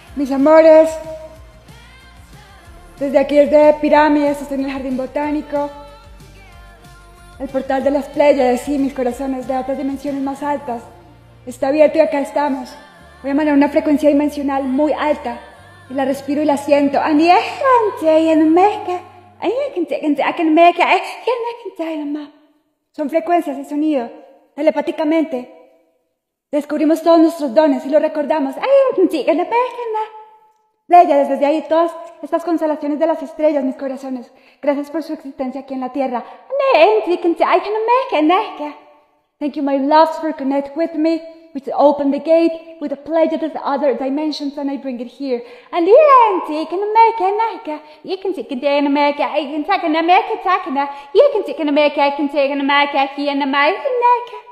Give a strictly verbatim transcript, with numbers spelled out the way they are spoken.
Mis amores, desde aquí desde Pirámides, estoy en el Jardín Botánico, el portal de las Pléyades, sí, mis corazones de otras dimensiones más altas, está abierto y acá estamos. Voy a mandar una frecuencia dimensional muy alta y la respiro y la siento. Son frecuencias de sonido, telepáticamente. Descubrimos todos nuestros dones y los recordamos. Pléyades, desde ahí todas estas constelaciones de las estrellas, mis corazones. Gracias por su existencia aquí en la Tierra. Thank you, my loves, for connect with me. We open the gate with a Pleiades other dimensions, and I bring it here. And you can make America. You can take it in America. I can take an America, take it. You can take an America. I can take an America here in America.